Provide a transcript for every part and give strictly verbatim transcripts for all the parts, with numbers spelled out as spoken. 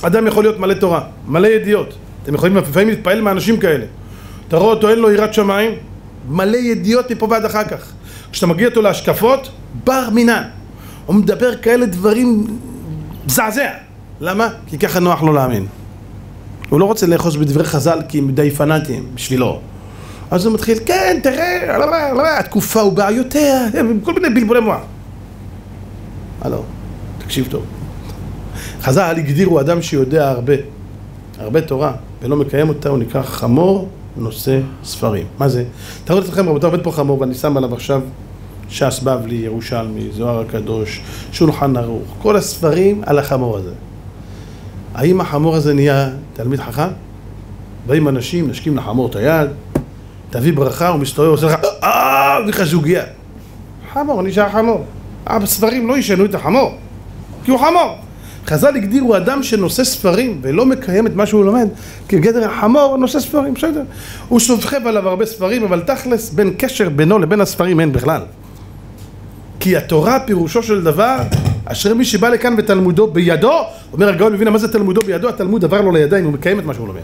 אדם יכול להיות מלא תורה, מלא ידיעות. אתם יכולים לפעמים להתפעל מאנשים כאלה. אתה רואה אותו, אין לו יראת שמיים, מלא ידיעות מפה ועד אחר כך. כשאתה מגיע אותו להשקפות, בר מינן. הוא מדבר כאלה דברים זעזע. למה? כי ככה נוח לו להאמין. הוא לא רוצה לאחוז בדברי חז"ל כי הם די פנאטיים בשבילו. אז הוא מתחיל, כן, תראה, לא, לא, לא, התקופה הוא בעיותיה, כל מיני בלבולי מוח. הלו, תקשיב טוב. חז"ל הגדירו אדם שיודע הרבה, הרבה תורה, ולא מקיים אותה, הוא נקרא חמור נושא ספרים. מה זה? תראו לכם, רבותיי, עובד פה חמור, ואני שם עליו עכשיו ש"ס בבלי, ירושלמי, זוהר הקדוש, שולחן ערוך, כל הספרים על החמור הזה. האם החמור הזה נהיה תלמיד חכם? באים אנשים, נשקים לחמור את היד, תביא ברכה, הוא מסתובב, עושה לך, אה, לך זוגיה. חמור, נשאר חמור. הספרים לא ישנו את החמור, כי הוא חמור. חז"ל הגדירו אדם שנושא ספרים ולא מקיים את מה שהוא לומד, כגדר החמור נושא ספרים, בסדר. הוא סובחב עליו הרבה ספרים, אבל תכלס בין קשר בינו לבין הספרים אין בכלל. כי התורה פירושו של דבר, אשר מי שבא לכאן ותלמודו בידו, אומר הגאון מבינה מה זה תלמודו בידו, התלמוד עבר לו לידיים, הוא מקיים את מה שהוא לומד.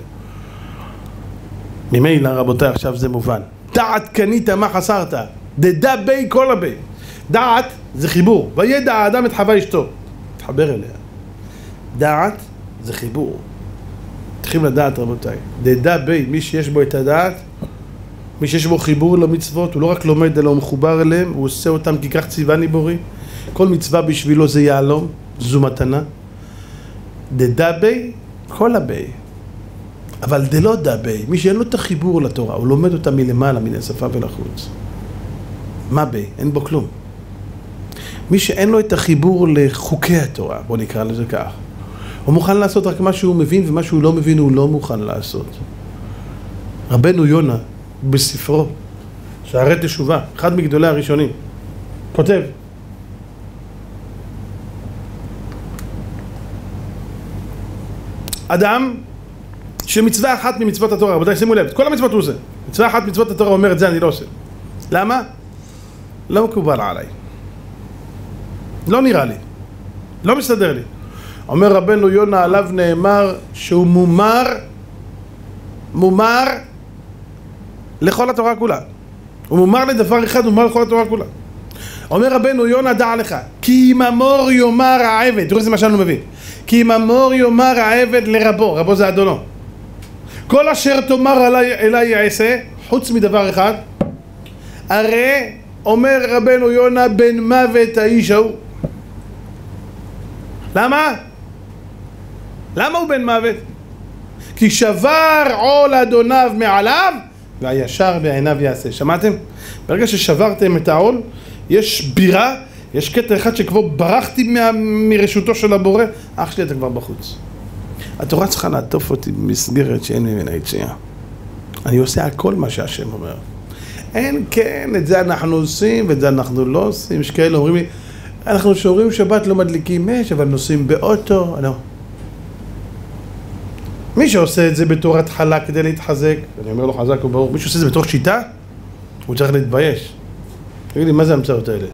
ממילא רבותיי, עכשיו זה מובן. דעת קנית מה חסרת, דדה בי כל הבי. דעת זה חיבור, וידע האדם את חווה אשתו, תחבר אליה. דעת זה חיבור. צריכים לדעת רבותיי, דדה בי, מי שיש בו את הדעת, מי שיש בו חיבור למצוות, הוא לא רק לומד אלא הוא מחובר אליהם, הוא עושה אותם כי כך ציווני בורי. כל מצווה בשבילו זה יעלום, זו מתנה. דדה בי, כל הבי. אבל דלא דה בי, מי שאין לו את החיבור לתורה, הוא לומד אותה מלמעלה, מן השפה ולחוץ. מה בי? אין בו כלום. מי שאין לו את החיבור לחוקי התורה, בוא נקרא לזה כך, הוא מוכן לעשות רק מה שהוא מבין, ומה שהוא לא מבין הוא לא מוכן לעשות. רבנו יונה, בספרו, שערי תשובה, אחד מגדולי הראשונים, כותב, אדם שמצווה אחת ממצוות התורה, רבותיי, שימו לב, את כל המצוות הוא עושה. מצווה אחת ממצוות התורה אומר את זה, אני לא עושה. למה? לא מקובל עליי. לא נראה לי. לא מסתדר לי. אומר רבנו יונה, עליו נאמר שהוא מומר, מומר לכל התורה כולה. הוא מומר לדבר אחד, הוא מומר לכל התורה כולה. אומר רבנו יונה, דע לך, כי אם אמור יאמר העבד, תראו איזה מה שאני מביא, כי אם אמור יאמר העבד לרבו, רבו זה אדונו, כל אשר תאמר אליי, אליי יעשה, חוץ מדבר אחד, הרי אומר רבנו יונה, בן מוות האיש ההוא. למה? למה הוא בן מוות? כי שבר עול אדוניו מעליו, והישר בעיניו יעשה. שמעתם? ברגע ששברתם את העול, יש בירה, יש קטע אחד שכבר ברחתי מה, מרשותו של הבורא, אח שלי אתה כבר בחוץ. התורה צריכה לעטוף אותי במסגרת שאין ממנה יציאה. אני עושה הכל מה שהשם אומר. אין, כן, את זה אנחנו עושים, ואת זה אנחנו לא עושים. יש כאלה אומרים לי, אנחנו שומרים שבת לא מדליקים אש, אבל נוסעים באוטו. לא. מי שעושה את זה בתור התחלה כדי להתחזק, אני אומר לו חזק וברור, מי שעושה את זה בתור שיטה, הוא צריך להתבייש. תגיד לי, מה זה המצאות האלה?